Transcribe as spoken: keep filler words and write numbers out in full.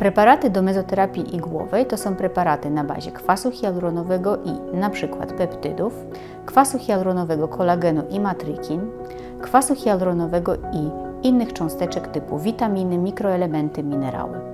Preparaty do mezoterapii igłowej to są preparaty na bazie kwasu hialuronowego i na przykład peptydów, kwasu hialuronowego kolagenu i matrykin, kwasu hialuronowego i innych cząsteczek typu witaminy, mikroelementy, minerały.